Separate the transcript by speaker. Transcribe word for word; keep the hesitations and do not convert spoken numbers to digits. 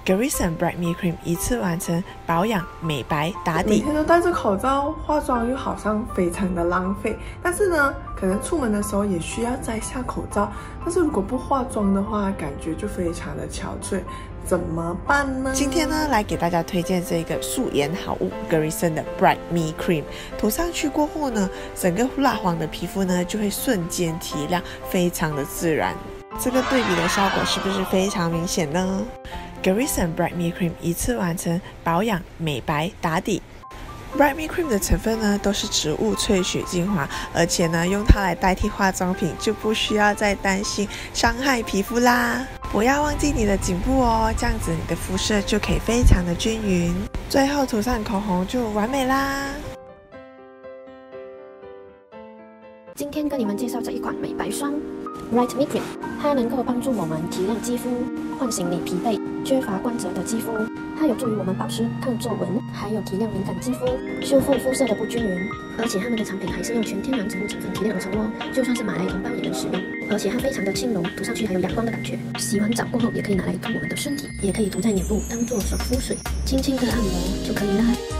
Speaker 1: Guerisson Brightening Cream 一次完成保养、美白、打底。
Speaker 2: 每天都戴着口罩化妆，又好像非常的浪费。但是呢，可能出门的时候也需要摘下口罩。但是如果不化妆的话，感觉就非常的憔悴，怎么办呢？
Speaker 1: 今天呢，来给大家推荐这个素颜好物 Guerisson 的 Brightening Cream。涂上去过后呢，整个蜡黄的皮肤呢就会瞬间提亮，非常的自然。这个对比的效果是不是非常明显呢？Guerisson Brightening Cream 一次完成保养、美白、打底。Brightening Cream 的成分呢都是植物萃取精华，而且呢用它来代替化妆品，就不需要再担心伤害皮肤啦。不要忘记你的颈部哦，这样子你的肤色就可以非常的均匀。最后涂上口红就完美啦。
Speaker 3: 今天跟你们介绍这一款美白霜 Brightening Cream， 它能够帮助我们提亮肌肤，唤醒你疲惫、缺乏光泽的肌肤。它有助于我们保湿、抗皱纹，还有提亮敏感肌肤，修复肤色的不均匀。而且他们的产品还是用全天然植物成分提炼而成哦，就算是马来同胞也能使用。而且它非常的轻柔，涂上去还有阳光的感觉。洗完澡过后也可以拿来涂我们的身体，也可以涂在脸部当做爽肤水，轻轻的按摩就可以啦。